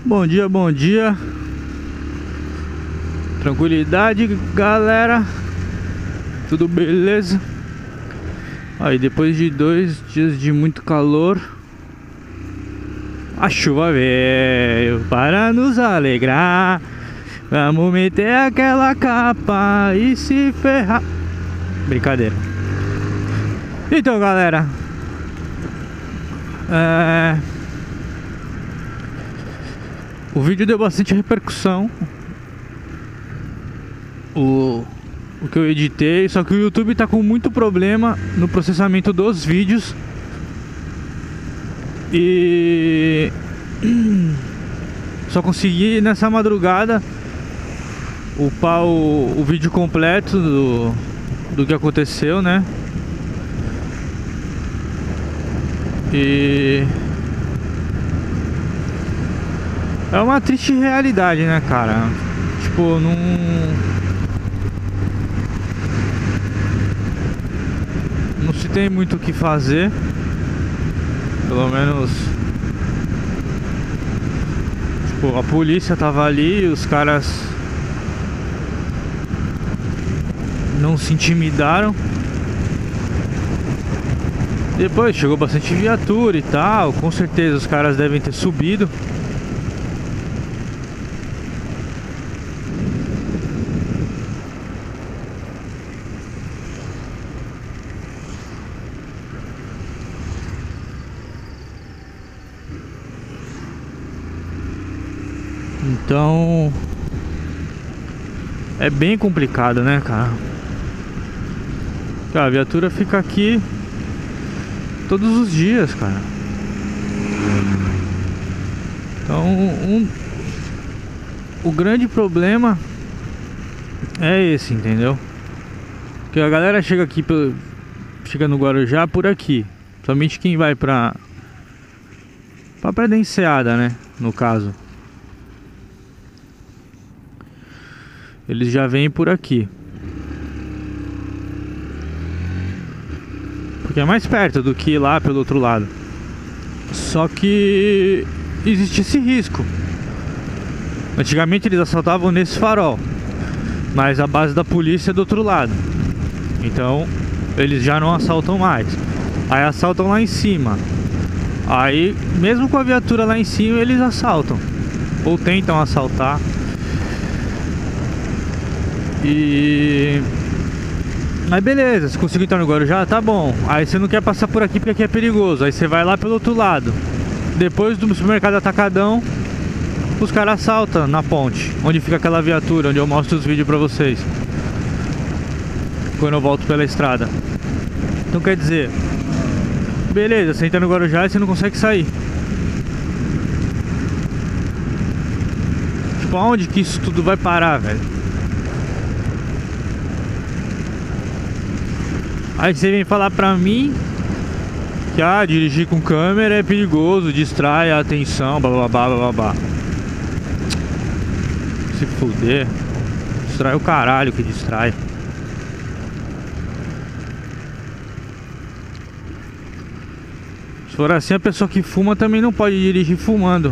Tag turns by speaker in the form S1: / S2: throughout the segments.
S1: Bom dia, bom dia. Tranquilidade, galera. Tudo beleza? Aí depois de 2 dias de muito calor, a chuva veio para nos alegrar. Vamos meter aquela capa e se ferrar. Brincadeira. Então, galera, o vídeo deu bastante repercussão, o que eu editei, só que o YouTube tá com muito problema no processamento dos vídeos. E só consegui nessa madrugada upar o vídeo completo do que aconteceu, né? E é uma triste realidade, né, cara? Tipo, não se tem muito o que fazer. Pelo menos, tipo, a polícia tava ali, os caras não se intimidaram. Depois chegou bastante viatura e tal, com certeza os caras devem ter subido. Então é bem complicado, né, cara? A viatura fica aqui todos os dias, cara. Então o grande problema é esse, entendeu? Que a galera chega aqui, chega no Guarujá por aqui. Somente quem vai pra Praia da Enseada, né, no caso. Eles já vêm por aqui, porque é mais perto do que ir lá pelo outro lado. Só que existe esse risco. Antigamente eles assaltavam nesse farol, mas a base da polícia é do outro lado. Então eles já não assaltam mais. Aí assaltam lá em cima. Aí mesmo com a viatura lá em cima eles assaltam, ou tentam assaltar. Mas beleza, você conseguiu entrar no Guarujá, tá bom. Aí você não quer passar por aqui porque aqui é perigoso. Aí você vai lá pelo outro lado. Depois do supermercado Atacadão, os caras assaltam na ponte, onde fica aquela viatura, onde eu mostro os vídeos pra vocês quando eu volto pela estrada. Então quer dizer, beleza, você entra no Guarujá e você não consegue sair. Tipo, aonde que isso tudo vai parar, velho? Aí você vem falar pra mim que dirigir com câmera é perigoso, distrai a atenção, bababá, bababá. Se fuder. Distrai o caralho que distrai. Se for assim, a pessoa que fuma também não pode dirigir fumando.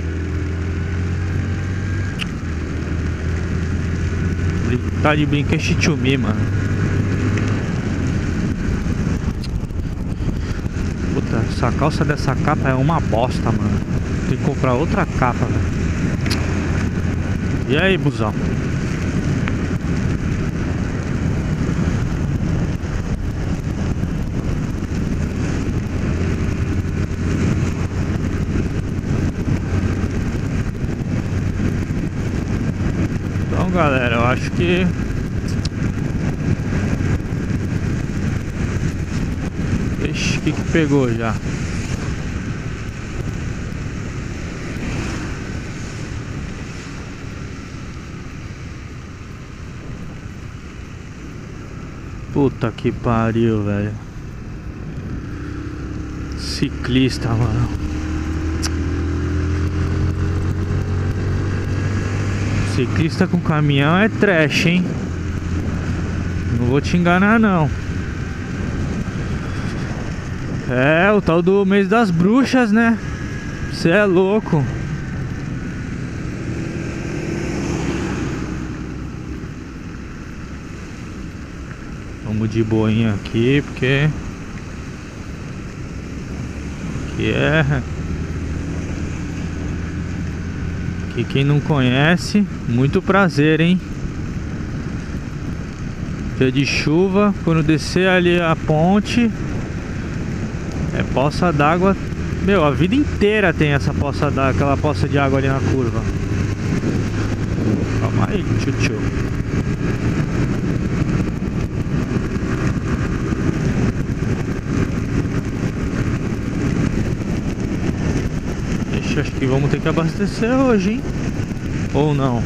S1: Tá de brinco é chichumi, mano. Essa calça dessa capa é uma bosta, mano. Tem que comprar outra capa, velho. E aí, busão? Então, galera, eu acho que o que pegou já? Puta que pariu, velho. Ciclista, mano. Ciclista com caminhão é trash, hein? Não vou te enganar, não. É, o tal do mês das bruxas, né? Cê é louco. Vamos de boinha aqui, porque aqui aqui quem não conhece, muito prazer, hein? Dia de chuva, quando descer ali a ponte, é poça d'água. Meu, a vida inteira tem essa poça d'água, aquela poça de água ali na curva. Calma aí, tchutchu. Ixi, acho que vamos ter que abastecer hoje, hein? Ou não?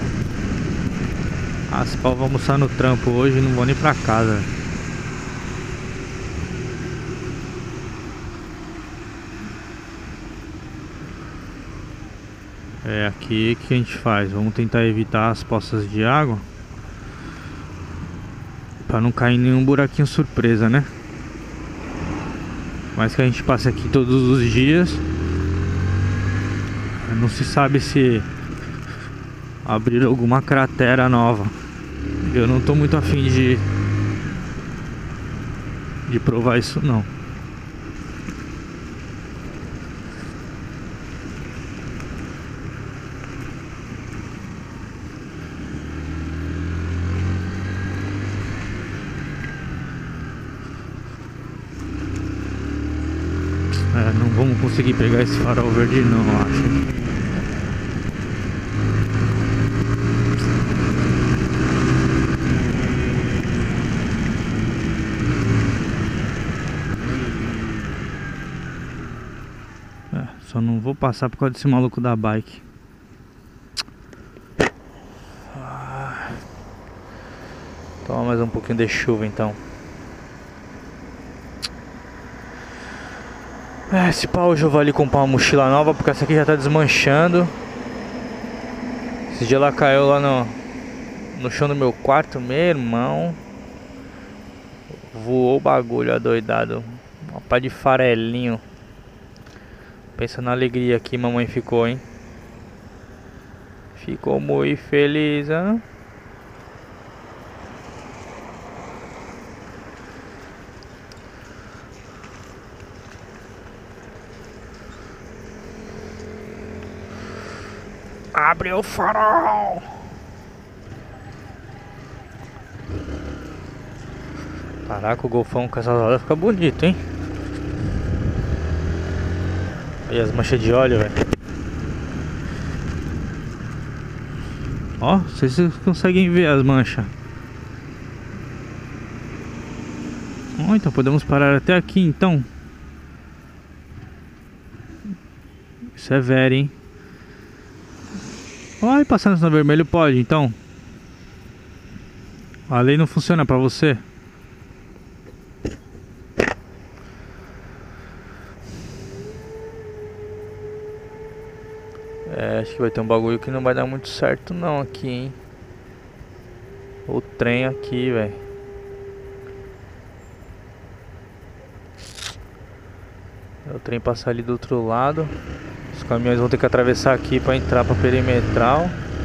S1: Ah, se pau, vou almoçar no trampo hoje e não vou nem pra casa. É aqui que a gente faz. Vamos tentar evitar as poças de água pra não cair em nenhum buraquinho surpresa, né? Mas que a gente passe aqui todos os dias, não se sabe se abrir alguma cratera nova. Eu não tô muito afim de provar isso não. Não vamos conseguir pegar esse farol verde não, eu acho. Só não vou passar por causa desse maluco da bike. Toma mais um pouquinho de chuva então. Esse pau hoje eu vou ali comprar uma mochila nova, porque essa aqui já tá desmanchando. Esse dia ela caiu lá no chão do meu quarto, meu irmão. Voou o bagulho, adoidado. Uma pá de farelinho. Pensa na alegria que mamãe ficou, hein? Ficou muito feliz, hein? Abre o farol! Caraca, o golfão com essa roda fica bonito, hein? E as manchas de óleo, velho. Ó, vocês conseguem ver as manchas. Ó, então podemos parar até aqui, então. Isso é velho, hein? Olha, passando no sinal vermelho pode, então. A lei não funciona pra você. Acho que vai ter um bagulho que não vai dar muito certo não aqui, hein. O trem aqui, velho. O trem passar ali do outro lado. Os caminhões vão ter que atravessar aqui pra entrar pra perimetral.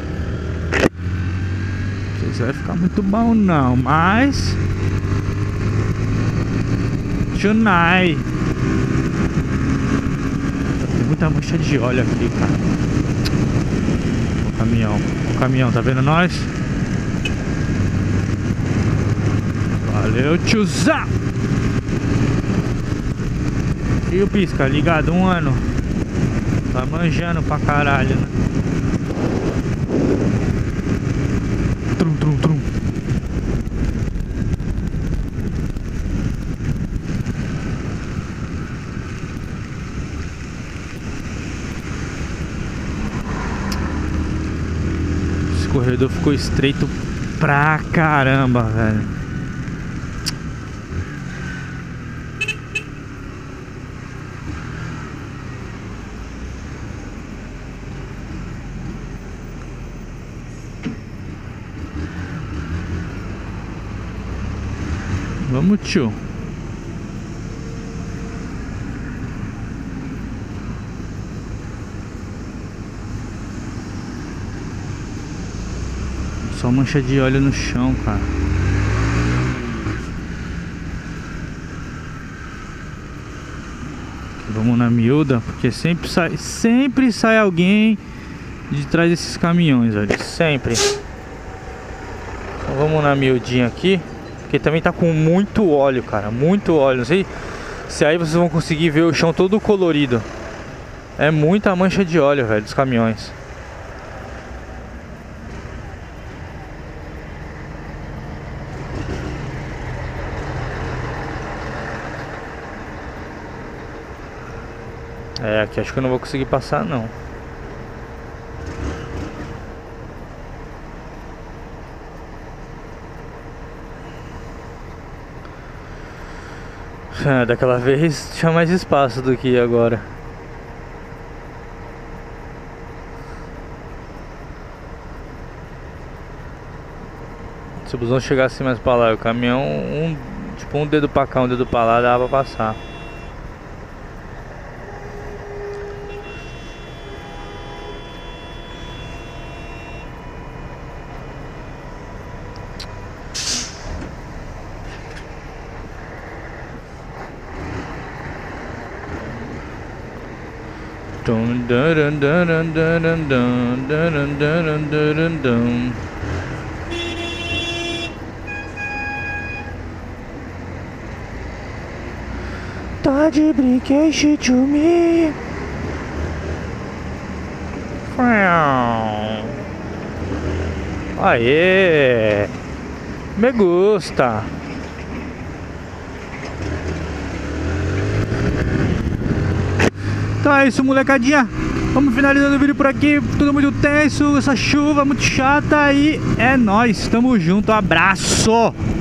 S1: Não sei se vai ficar muito bom não, mas tonight. Tem muita mancha de óleo aqui, cara. O caminhão, tá vendo nós? Valeu, tiozão! E o pisca ligado 1 ano. Tá manjando pra caralho, né? Trum, trum, trum. Esse corredor ficou estreito pra caramba, velho. Vamos, tio. Só mancha de óleo no chão, cara. Vamos na miúda, porque sempre sai alguém de trás desses caminhões, velho. Sempre. Então vamos na miudinha aqui, porque também tá com muito óleo, cara. Muito óleo. Não sei se aí vocês vão conseguir ver o chão todo colorido. É muita mancha de óleo, velho, dos caminhões. É, aqui acho que eu não vou conseguir passar, não. Daquela vez tinha mais espaço do que agora. Se o busão chegasse mais pra lá, o caminhão, tipo um dedo pra cá, um dedo pra lá, dava pra passar. Tá de brinquedo to me. Aê, me gusta. Então é isso, molecadinha. Vamos finalizando o vídeo por aqui. Tudo muito tenso, essa chuva muito chata. E é nóis, tamo junto, abraço.